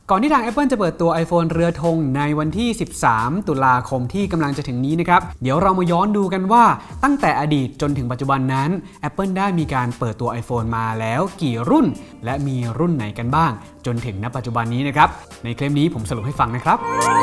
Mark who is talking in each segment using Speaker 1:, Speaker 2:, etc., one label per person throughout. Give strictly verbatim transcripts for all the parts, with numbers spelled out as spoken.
Speaker 1: ก่อนที่ทาง Apple จะเปิดตัว iPhone เรือธงในวันที่สิบสามตุลาคมที่กำลังจะถึงนี้นะครับเดี๋ยวเรามาย้อนดูกันว่าตั้งแต่อดีตจนถึงปัจจุบันนั้น Apple ได้มีการเปิดตัว iPhone มาแล้วกี่รุ่นและมีรุ่นไหนกันบ้างจนถึงณปัจจุบันนี้นะครับในคลิปนี้ผมสรุปให้ฟังนะครับ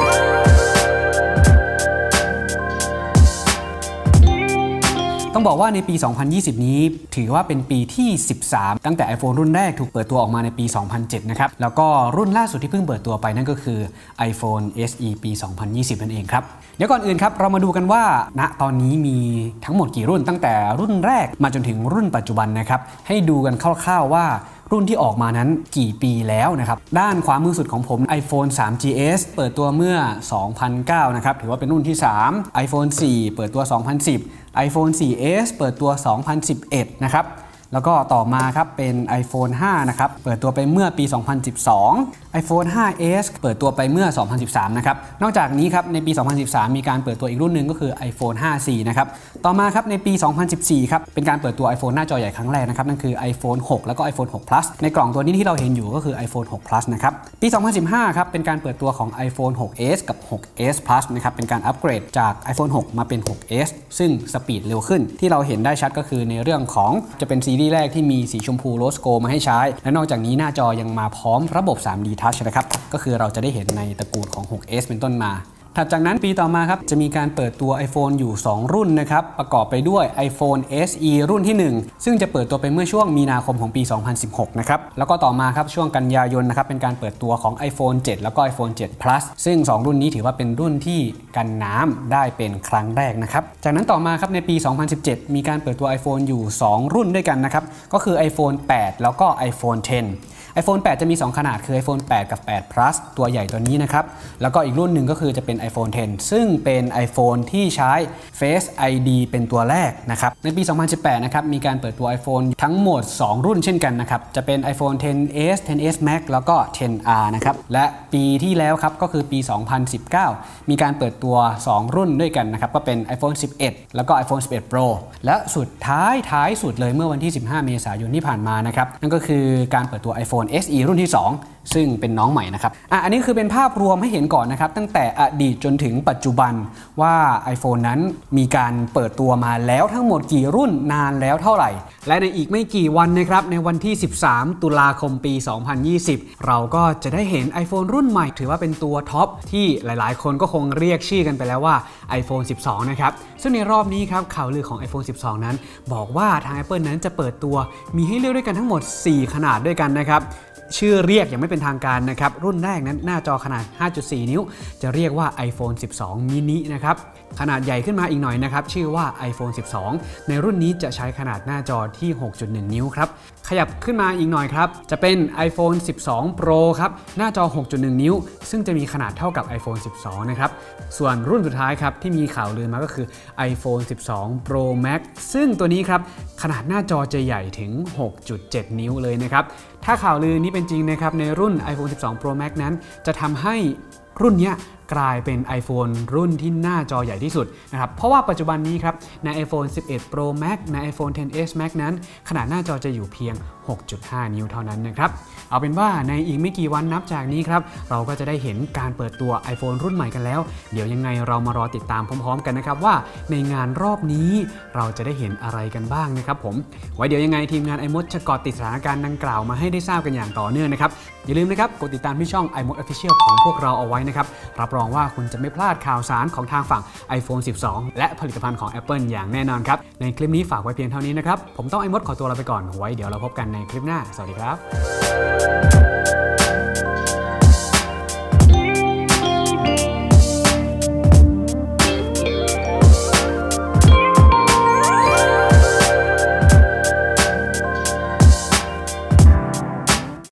Speaker 1: ต้องบอกว่าในปี สองพันยี่สิบ นี้ถือว่าเป็นปีที่ สิบสาม ตั้งแต่ iPhone รุ่นแรกถูกเปิดตัวออกมาในปี สองพันเจ็ด นะครับแล้วก็รุ่นล่าสุดที่เพิ่งเปิดตัวไปนั่นก็คือ iPhone เอส อี ปี สองพันยี่สิบ นั่นเองครับเดี๋ยวก่อนอื่นครับเรามาดูกันว่าณตอนนี้มีทั้งหมดกี่รุ่นตั้งแต่รุ่นแรกมาจนถึงรุ่นปัจจุบันนะครับให้ดูกันคร่าวๆว่ารุ่นที่ออกมานั้นกี่ปีแล้วนะครับด้านขวามือสุดของผม iPhone ทรี จี เอส เปิดตัวเมื่อ สองพันเก้า นะครับถือว่าเป็นรุ่นที่ สาม iPhone โฟร์ เปิดตัว สองพันสิบ iPhone โฟร์ เอส เปิดตัว สองพันสิบเอ็ด นะครับแล้วก็ต่อมาครับเป็น iPhone ห้า นะครับเปิดตัวไปเมื่อปี สองพันสิบสอง iPhone ไฟว์ เอส เปิดตัวไปเมื่อ สองพันสิบสาม นะครับนอกจากนี้ครับในปี สองพันสิบสาม มีการเปิดตัวอีกรุ่นหนึ่งก็คือ iPhone ไฟว์ ซี นะครับต่อมาครับในปี สองพันสิบสี่ ครับเป็นการเปิดตัว iPhone หน้าจอใหญ่ครั้งแรกนะครับนั่นคือ iPhone หก แล้วก็ iPhone หก Plus ในกล่องตัวนี้ที่เราเห็นอยู่ก็คือ iPhone หก Plus นะครับปี สองพันสิบห้า ครับเป็นการเปิดตัวของ iPhone หก เอส กับ หก เอส Plus นะครับเป็นการอัปเกรดจาก iPhone หก มาเป็น หก เอส ซึ่งสปีดเร็วขึ้นที่เราเห็นได้ชัดก็คือในเรื่องของจะเป็นซีรีส์แรกที่มีสีชมพูโรสโกมาให้ใช้และนอกจากนี้หน้าจอยังมาพร้อมระบบ ทรี ดี Touch นะครับก็คือเราจะได้เห็นในตระกูลของ หก เอส เป็นต้นมาถัดจากนั้นปีต่อมาครับจะมีการเปิดตัว iPhone อยู่สองรุ่นนะครับประกอบไปด้วย iPhone เอส อี รุ่นที่หนึ่งซึ่งจะเปิดตัวไปเมื่อช่วงมีนาคมของปี สองพันสิบหก นะครับแล้วก็ต่อมาครับช่วงกันยายนนะครับเป็นการเปิดตัวของ iPhone เซเว่น แล้วก็ iPhone เซเว่น Plus ซึ่งสองรุ่นนี้ถือว่าเป็นรุ่นที่กันน้ำได้เป็นครั้งแรกนะครับจากนั้นต่อมาครับในปี สองพันสิบเจ็ด มีการเปิดตัว iPhone อยู่สองรุ่นด้วยกันนะครับก็คือ iPhone แปด แล้วก็ iPhone เท็นiPhone แปด จะมีสองขนาดคือ iPhone แปด กับ แปด Plus ตัวใหญ่ตัวนี้นะครับแล้วก็อีกรุ่นหนึ่งก็คือจะเป็น iPhone เท็นซึ่งเป็น iPhone ที่ใช้ Face ไอ ดี เป็นตัวแรกนะครับในปี สองพันสิบแปด นะครับมีการเปิดตัว iPhone ทั้งหมดสองรุ่นเช่นกันนะครับจะเป็น iPhone เท็นเอส เท็นเอส Max แล้วก็ เท็นอาร์ นะครับและปีที่แล้วครับก็คือปี สองพันสิบเก้า มีการเปิดตัวสองรุ่นด้วยกันนะครับก็เป็น iPhone สิบเอ็ด แล้วก็ iPhone สิบเอ็ด Pro และสุดท้ายท้ายสุดเลยเมื่อวันที่สิบห้าเมษายนที่ผ่านมานะครับนั่นก็คือการเปิดตัว iPhone เอส อี รุ่นที่สองซึ่งเป็นน้องใหม่นะครับอ่ะอันนี้คือเป็นภาพรวมให้เห็นก่อนนะครับตั้งแต่อดีตจนถึงปัจจุบันว่า iPhone นั้นมีการเปิดตัวมาแล้วทั้งหมดกี่รุ่นนานแล้วเท่าไหร่และในอีกไม่กี่วันนะครับในวันที่สิบสามตุลาคมปี สองพันยี่สิบ เราก็จะได้เห็น iPhone รุ่นใหม่ถือว่าเป็นตัวท็อปที่หลายๆคนก็คงเรียกชื่อกันไปแล้วว่า iPhone สิบสอง นะครับซึ่งในรอบนี้ครับข่าวลือของ iPhone สิบสอง นั้นบอกว่าทาง Apple นั้นจะเปิดตัวมีให้เลือกด้วยกันทั้งหมดสี่ขนาดด้วยกันนะครับชื่อเรียกยังไม่เป็นทางการนะครับรุ่นแรกนั้นหน้าจอขนาด ห้าจุดสี่ นิ้วจะเรียกว่า iPhone สิบสอง mini นะครับขนาดใหญ่ขึ้นมาอีกหน่อยนะครับชื่อว่า iPhone สิบสอง ในรุ่นนี้จะใช้ขนาดหน้าจอที่ หกจุดหนึ่ง นิ้วครับขยับขึ้นมาอีกหน่อยครับจะเป็น iPhone สิบสอง Pro ครับหน้าจอ หกจุดหนึ่ง นิ้วซึ่งจะมีขนาดเท่ากับ iPhone สิบสอง นะครับส่วนรุ่นสุดท้ายครับที่มีข่าวลือมาก็คือ iPhone สิบสอง Pro Max ซึ่งตัวนี้ครับขนาดหน้าจอจะใหญ่ถึง หกจุดเจ็ด นิ้วเลยนะครับถ้าข่าวลือนี้เป็นจริงนะครับในรุ่น iPhone สิบสอง Pro Max นั้นจะทำให้รุ่นนี้กลายเป็น iPhone รุ่นที่หน้าจอใหญ่ที่สุดนะครับเพราะว่าปัจจุบันนี้ครับใน iPhone สิบเอ็ด Pro Max ใน iPhone เท็นเอส Max นั้นขนาดหน้าจอจะอยู่เพียง หกจุดห้า นิ้วเท่านั้นนะครับเอาเป็นว่าในอีกไม่กี่วันนับจากนี้ครับเราก็จะได้เห็นการเปิดตัว iPhone รุ่นใหม่กันแล้วเดี๋ยวยังไงเรามารอติดตามพร้อมๆกันนะครับว่าในงานรอบนี้เราจะได้เห็นอะไรกันบ้างนะครับผมไว้เดี๋ยวยังไงทีมงาน iMod จะเกาะติดสถานการณ์ดังกล่าวมาให้ได้ทราบกันอย่างต่อเนื่องนะครับอย่าลืมนะครับกดติดตามที่ช่อง iMod Official ของพวกเราเอาไว้นะครับรับรองว่าคุณจะไม่พลาดข่าวสารของทางฝั่ง iPhone สิบสอง และผลิตภัณฑ์ของ Apple อย่างแน่นอนครับในคลิปนี้ฝากไว้เพียงเท่านี้นะครับผมต้อง iMod ขอตัวลาไปก่อนไว้เดี๋ยวเราพบกันในคลิปหน้าสวัสดีครับ